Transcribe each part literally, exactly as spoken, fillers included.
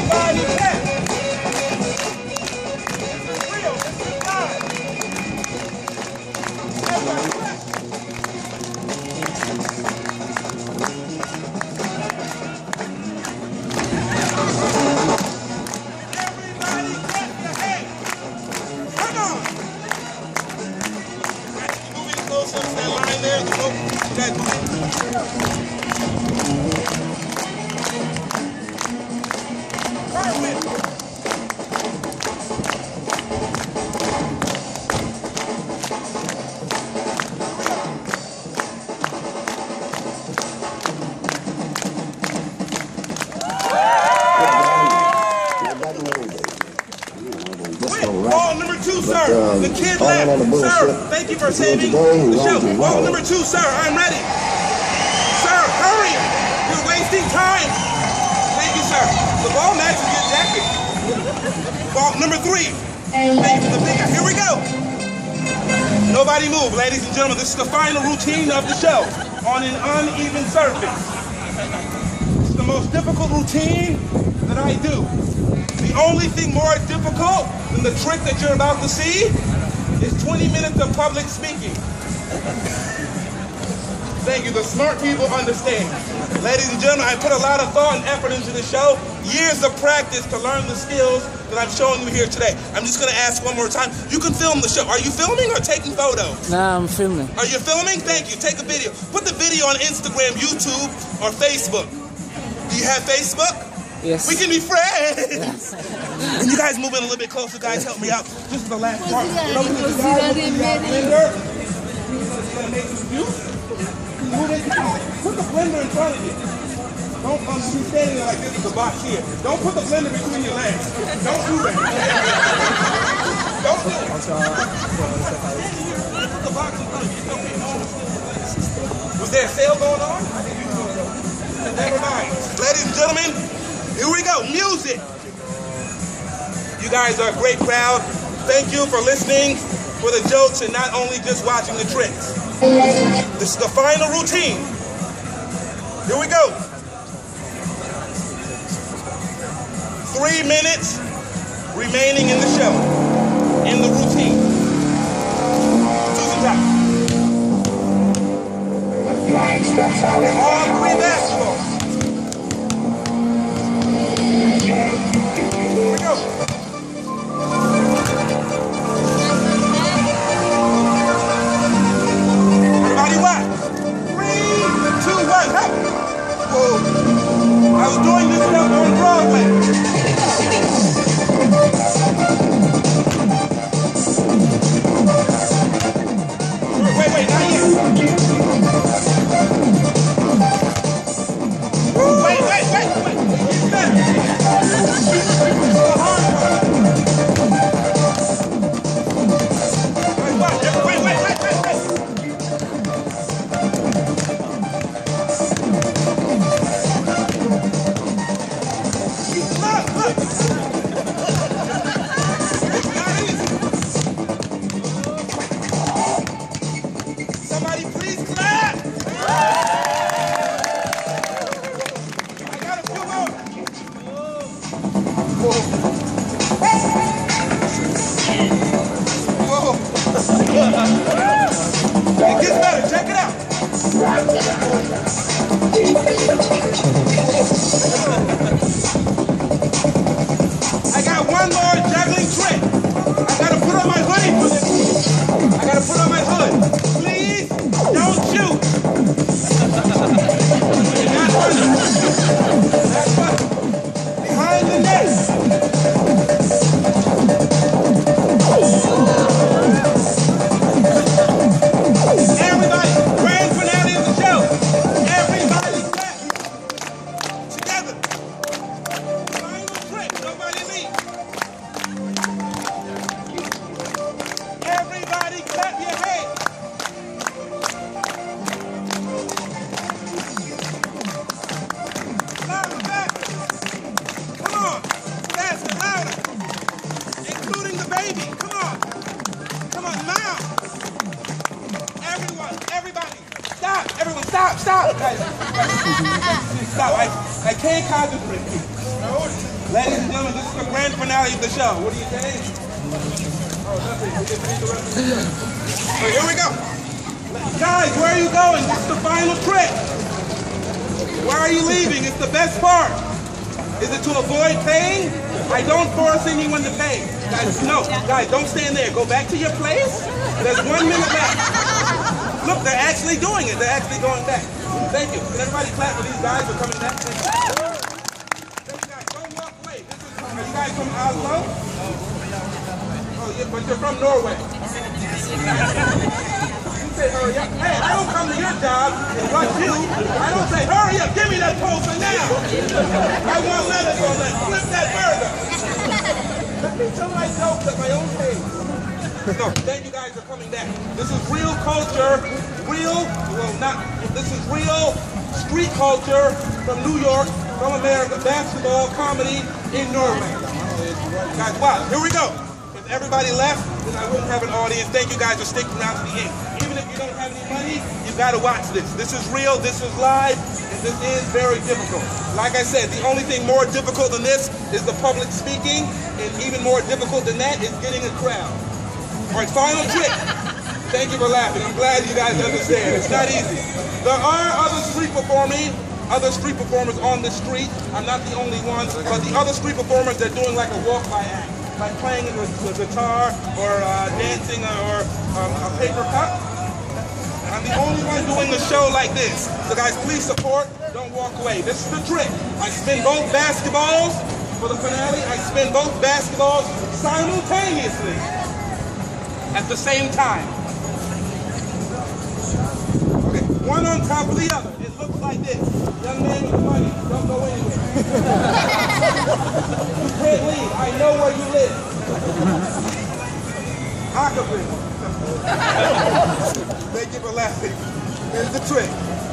Everybody clap. This is real. This is live. Everybody clap. Everybody clap your hands. Come on. Moving closer to that line there. You guys move. Ball number two, sir. But, um, the kid left. Sir, thank you for saving the show. Ball number two, sir. I'm ready. Sir, hurry. You're wasting time. Thank you, sir. The ball matches your jacket. Ball number three. Thank you for the finger. Here we go. Nobody move, ladies and gentlemen. This is the final routine of the show on an uneven surface. It's the most difficult routine that I do. The only thing more difficult than the trick that you're about to see is twenty minutes of public speaking. Thank you. The smart people understand. Ladies and gentlemen, I put a lot of thought and effort into the show, years of practice to learn the skills that I'm showing you here today. I'm just going to ask one more time. You can film the show. Are you filming or taking photos? No, I'm filming. Are you filming? Thank you. Take a video. Put the video on Instagram, YouTube, or Facebook. Do you have Facebook? Yes. We can be friends. Yes. And you guys move in a little bit closer, guys. Help me out. This is the last part. You know, you guys blender. Make some juice. Move it. Put the blender in front of you. Don't um, be standing there like this is the box here. Don't put the blender between your legs. Don't do that. Don't do it. Put the box in front of you. Okay. Was there a sale going on? Never mind. Ladies and gentlemen, here we go. Music. You guys are a great crowd. Thank you for listening, for the jokes, and not only just watching the tricks. This is the final routine. Here we go. Three minutes remaining in the show, in the routine. Susan time. All three basketballs. Here we go. Everybody what? Three, two, one, hey! Whoa. I was doing this stuff on Broadway. Wait, wait, not yet. Wait, wait, wait, wait. It's better. It's the hard part. Wait, what? Wait, wait, wait, wait, wait. Look, look. It's not easy. Somebody please clap. I got a few more. Whoa. Whoa. It gets better. Check it out. I got one more juggling trick. I gotta put on my hoodie for this. I gotta put on my hood. Please don't shoot. You're not running. That's right. Behind the net. Everybody, grand finale of the show. Everybody clap. Together. Final trick. Nobody leave. Everybody clap your hands. Louder, faster. Come on. Faster, louder. Including the baby. Come on. Come on, now. Everyone, everybody. Stop. Everyone, stop, stop. Guys, stop. I, I can't concentrate. Ladies and the grand finale of the show. What do you say? Oh, nothing. We just need the rest of the show. So here we go. Guys, where are you going? This is the final trick. Where are you leaving? It's the best part. Is it to avoid paying? I don't force anyone to pay. Guys, no. Guys, don't stand there. Go back to your place. There's one minute left. Look, they're actually doing it. They're actually going back. Thank you. Can everybody clap for these guys who are coming back? Thank you. Thank you guys. Don't walk away. This is, are you guys from Oslo? Oh, yeah, but you're from Norway. Say hurry up. Hey, I don't come to your job and rush you. I don't say hurry up, give me that poster now. I want lettuce on that. Flip that burger. Let me tell my jokes at my own pace. No, thank you guys for coming back. This is real culture, real, well not, this is real street culture from New York, from America, basketball, comedy in Norway. Guys, wow, here we go. If everybody left, then I wouldn't have an audience. Thank you guys for sticking out to the end. If you don't have any money, you've got to watch this. This is real, this is live, and this is very difficult. Like I said, the only thing more difficult than this is the public speaking, and even more difficult than that is getting a crowd. All right, final trick. Thank you for laughing. I'm glad you guys understand. It's not easy. There are other street performing, other street performers on the street. I'm not the only one, but the other street performers, they're doing like a walk-by act, like playing the, the guitar or uh, dancing or um, a paper cup. I'm the only one doing a show like this. So guys, please support, don't walk away. This is the trick. I spin both basketballs for the finale. I spin both basketballs simultaneously at the same time. Okay, one on top of the other. It looks like this. Young man with money, don't go anywhere. You can't leave. I know where you live. Acapulco. Thank you for laughing. Here's the trick.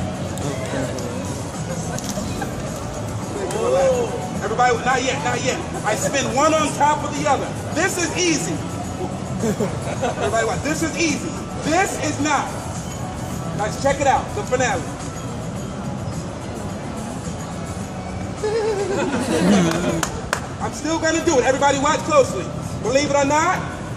Thank you for laughing. Everybody, not yet, not yet. I spin one on top of the other. This is easy. Everybody, watch. This is easy. This is not. Guys, check it out. The finale. I'm still gonna do it. Everybody, watch closely. Believe it or not.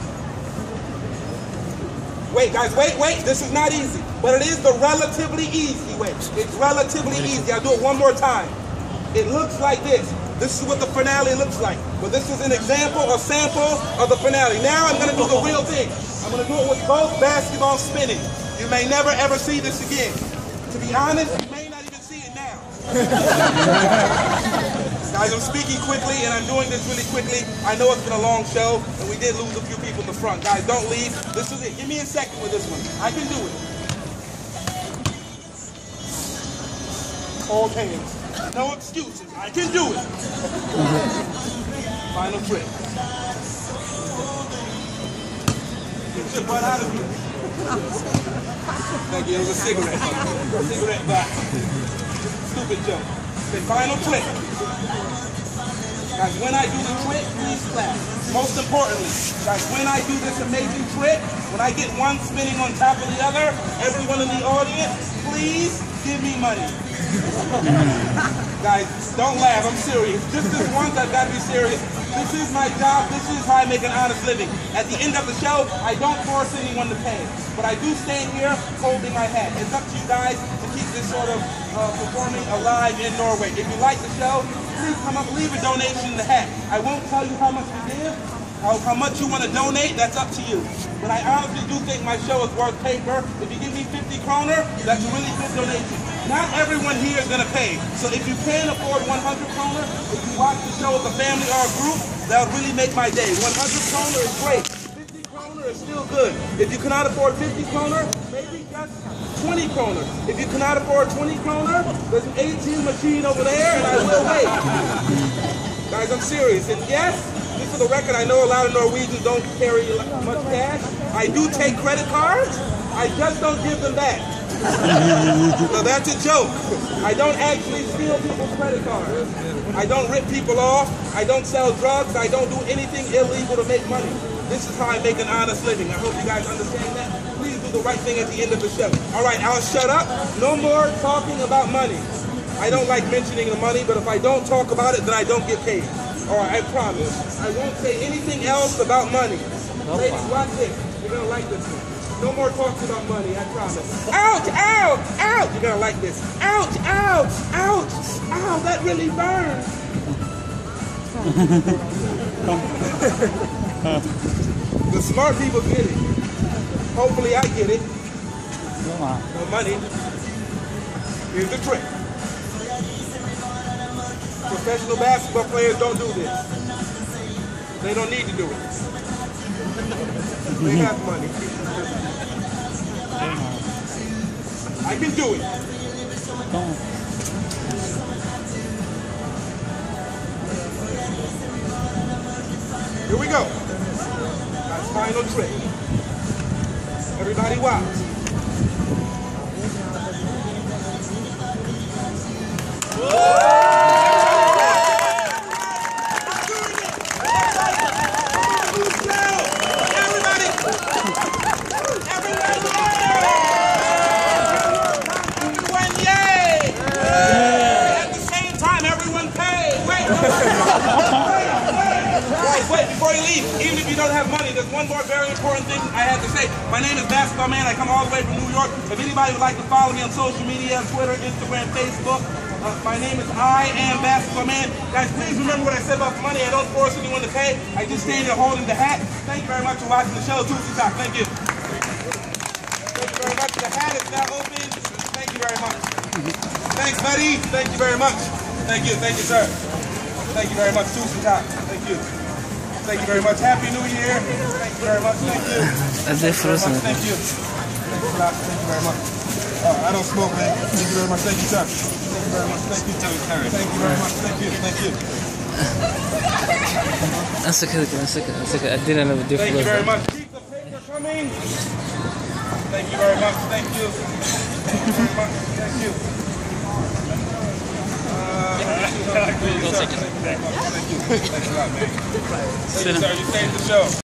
Wait, guys, wait, wait. This is not easy. But it is the relatively easy way. It's relatively easy. I'll do it one more time. It looks like this. This is what the finale looks like. But this is an example, a sample of the finale. Now I'm going to do the real thing. I'm going to do it with both basketballs spinning. You may never ever see this again. To be honest, you may not even see it now. Guys, I'm speaking quickly, and I'm doing this really quickly. I know it's been a long show, and we did lose a few people in the front. Guys, don't leave. This is it. Give me a second with this one. I can do it. All hands. No excuses. I can do it. Final trick. Get your butt out of here. Thank you. It was a cigarette. A cigarette box. Stupid joke. The final trick. Guys, when I do the trick, please clap. Most importantly, guys, when I do this amazing trick, when I get one spinning on top of the other, everyone in the audience, please give me money. Guys, don't laugh, I'm serious. Just this once, I've got to be serious. This is my job, this is how I make an honest living. At the end of the show, I don't force anyone to pay. But I do stand here holding my hat. It's up to you guys to keep this sort of uh, performing alive in Norway. If you like the show, please come up, leave a donation in the hat. I won't tell you how much to give, how, how much you want to donate, that's up to you. But I honestly do think my show is worth paper. If you give me fifty kroner, that's a really good donation. Not everyone here is going to pay. So if you can afford one hundred kroner, if you watch the show with a family or a group, that would really make my day. one hundred kroner is great. fifty kroner is still good. If you cannot afford fifty kroner, maybe just twenty kroner. If you cannot afford twenty kroner, there's an A T M machine over there, and I will wait. Guys, I'm serious. And yes, just for the record, I know a lot of Norwegians don't carry much cash. I do take credit cards. I just don't give them back. So that's a joke. I don't actually steal people's credit cards. I don't rip people off. I don't sell drugs. I don't do anything illegal to make money. This is how I make an honest living. I hope you guys understand that. Please do the right thing at the end of the show. All right, I'll shut up. No more talking about money. I don't like mentioning the money, but if I don't talk about it, then I don't get paid. All right, I promise. I won't say anything else about money. Ladies, watch this. You're gonna like this one. No more talks about money, I promise. Ouch! Ouch! Ouch! You're gonna like this. Ouch! Ouch! Ouch! Ow! That really burns. The smart people get it. Hopefully, I get it. No money. Here's the trick. Professional basketball players don't do this. They don't need to do it. They have money. I can do it. Here we go. That's final trick. Everybody watch. Wait, before you leave, even if you don't have money, there's one more very important thing I have to say. My name is Basketball Man. I come all the way from New York. If anybody would like to follow me on social media, Twitter, Instagram, Facebook, uh, my name is I Am Basketball Man. Guys, please remember what I said about the money. I don't force anyone to pay. I just stand there holding the hat. Thank you very much for watching the show. Tuesday Talk. Thank you. Thank you very much. The hat is now open. Thank you very much. Thanks, buddy. Thank you very much. Thank you. Thank you, sir. Thank you very much. Tuesday Talk. Thank you. Thank you very much. Happy New Year. Thank you very much. Thank you. Thank you very much. Thank you. Thank you, Thank you very much. Uh, I don't smoke, man. Thank you very much. Thank you, sir. Thank you very much. Thank you. Thank you very much. Thank you. Thank you. That's okay. That's okay. That's okay. I didn't know the difference. Thank you very much. Keep the paper coming. Thank you very much. Thank you. Thank you very much. Thank you. Thank you. Thank you a lot, man. Thank you, sir. You saved the show.